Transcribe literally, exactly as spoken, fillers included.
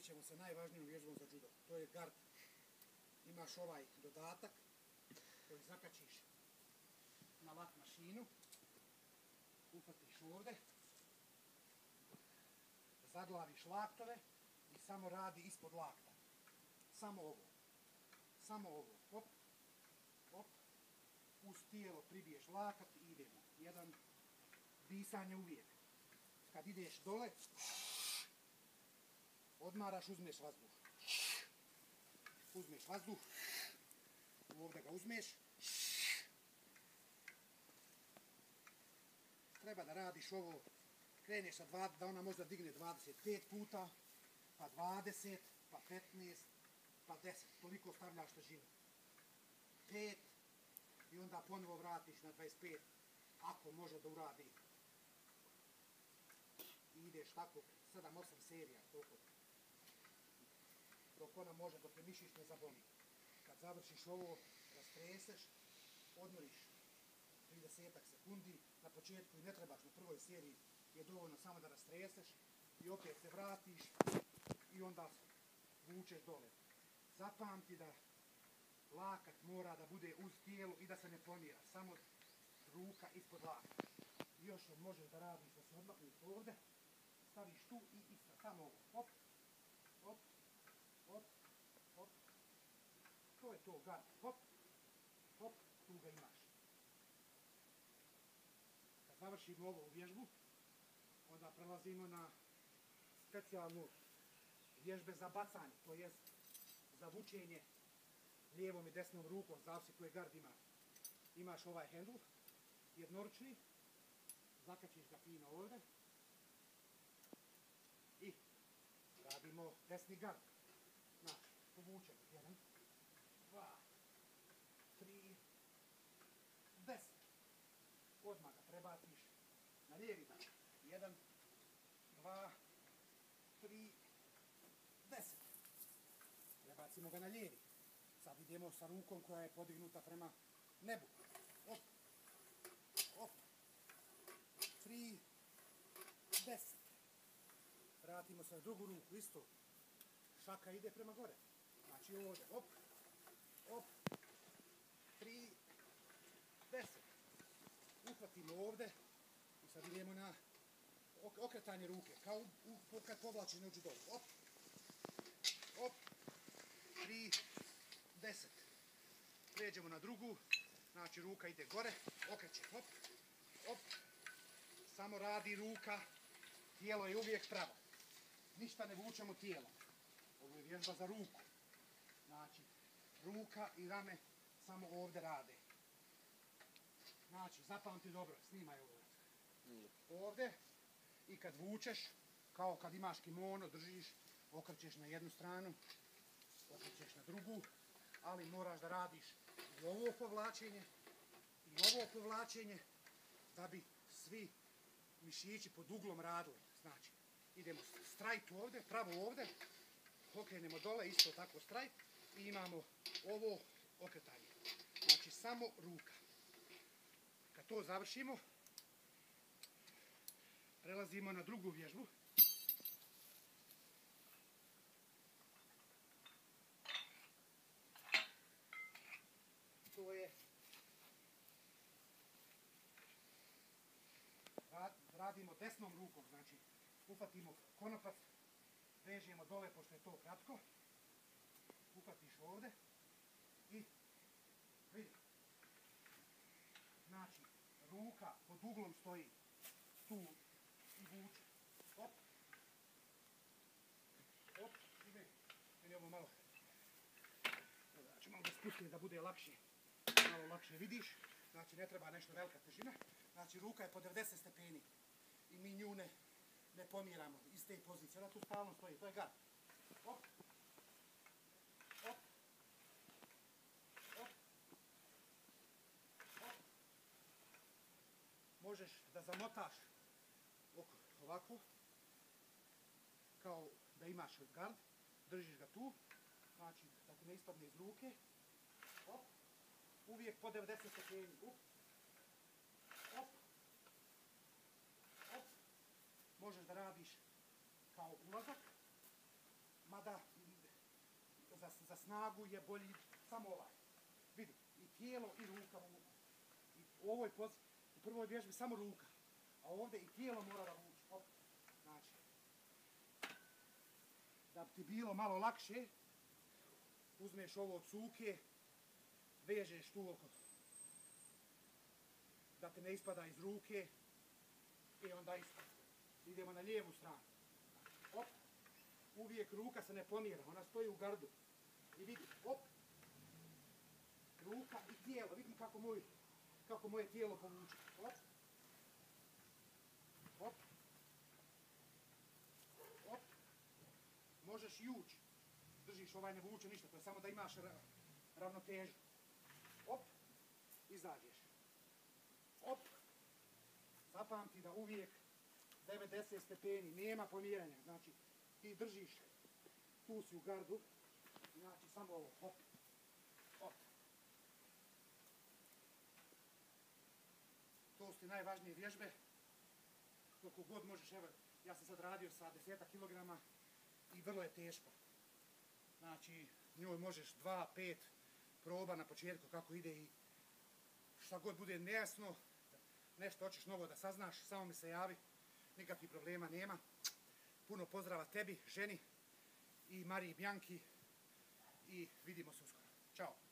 bavit ćemo se najvažnijom vježbom za judo. To je gard. Imaš ovaj dodatak koji zakačiš na lat mašinu, uhvatiš ovdje, zaglaviš laktove i samo radi ispod lakta. Samo ovo. Samo ovo. Hop, hop. Uz tijelo pribiješ lakat i idemo. Jedan disanje uvijek. Kad ideš dole, odmaraš, uzmeš vazduh. Uzmeš vazduh. Ovdje ga uzmeš. Treba da radiš ovo. Kreneš sa dvadeset, da ona možda digne dvadeset pet puta, pa dvadeset, pa petnaest, pa deset. Toliko stavljaš težinu. pet i onda ponovo vratiš na dvadeset pet. Ako može da uradi. I ideš tako sedam osam serija. Toliko. Dok ona može, dok je mišić ne zaboli. Kad završiš ovo, rastreseš, odmoriš trideset sekundi. Na početku i ne trebaš, na prvoj seriji je dovoljno samo da rastreseš i opet se vratiš i onda vučeš dole. Zapamti da lakat mora da bude uz tijelo i da se ne pomjera, samo ruka ispod lakta. I još možeš da radiš da se odmakneš ovdje, staviš tu i isto, samo ovo. Hop, hop, hop, hop. To je to, gard. Hop, hop, tu ga imaš. Kad završimo ovu vježbu, onda prelazimo na specijalnu vježbe za bacanje, to jest za vučenje lijevom i desnom rukom, zavisi koji gard ima. Imaš ovaj hendl, jednoručni, zakačiš ga fino ovdje i radimo desni gard. Znači, povučemo, jedan, dva, tri, deset. Odmah ga prebaciš na lijevi gard. Jedan, dva, tri, deset. Prebacimo ga na lijevi. Sad idemo sa rukom koja je podignuta prema nebu. Op, op, tri, deset. Vratimo se na drugu ruku, isto. Šaka ide prema gore. Znači ovdje, op, op, tri, deset. Uhvatimo ovdje i sad idemo na okretanje ruke, kao u, u, kad povlačiš na džudovu. Op, op, tri, deset. Pređemo na drugu, znači ruka ide gore, okreće, hop, op, samo radi ruka, tijelo je uvijek pravo. Ništa ne vučemo tijelo. Ovo je vježba za ruku. Znači, ruka i rame samo ovdje rade. Znači, zapamti dobro, snimaj ovo. Ovdje i kad vučeš, kao kad imaš kimono, držiš, okrećeš na jednu stranu, okrećeš na drugu, ali moraš da radiš i ovo povlačenje, i ovo povlačenje, da bi svi mišići pod uglom radili. Znači, idemo strajt ovdje, pravo ovdje, okrenemo dole, isto tako strajt, i imamo ovo okretanje. Znači, samo ruka. Kad to završimo, prelazimo na drugu vježbu. To je radimo desnom rukom, znači uhvatimo konopac, vežemo dole pošto je to kratko, uhvatiš ovdje i vidi. Znači, ruka pod uglom stoji tu i vuče. Hop. Hop. Ide. Meni ovo malo. Znači, malo da spustim da bude lakše. Malo lakše vidiš. Znači, ne treba nešto velika težina. Znači, ruka je po devedeset stepeni. I mi nju ne, ne pomjeramo iz te pozicije. Ona tu stalno stoji. To je gard. Hop. Hop. Hop. Hop. Možeš da zamotaš ovako, kao da imaš gard, držiš ga tu, znači da ti ne ispadne iz ruke, hop, uvijek po devedeset stepeni, up, hop, hop, možeš da radiš kao ulazak, za, za snagu je bolji samo ovaj. Vidi, i tijelo i ruka mogu. I u ovoj poz, u prvoj vježbi samo ruka, a ovdje i tijelo mora da vuče. Op. Znači, da bi ti bilo malo lakše, uzmeš ovo od cuke, vežeš tu oko, da te ne ispada iz ruke i onda ispada. Idemo na lijevu stranu. Op. Uvijek ruka se ne pomjera, ona stoji u gardu. I vidi, op. Ruka i tijelo, vidim kako, moj, kako moje tijelo povuče. Op. Op. Op. Možeš i ući. Držiš, ovaj ne vuče ništa, to je samo da imaš ravnotežu. Op. Izađeš. Op. Zapamti da uvijek devedeset stepeni, nema pomjeranja. Znači, ti držiš, tu si u gardu, znači samo ovo, hop, hop. To su ti najvažnije vježbe. Koliko god možeš, evo, ja sam sad radio sa desetak kilograma i vrlo je teško. Znači, njoj možeš dva, pet proba na početku kako ide i šta god bude nejasno, nešto hoćeš novo da saznaš, samo mi se javi, nikakvih problema nema. Puno pozdrava tebi, ženi i Mariji Bjanki i vidimo se uskoro. Ćao!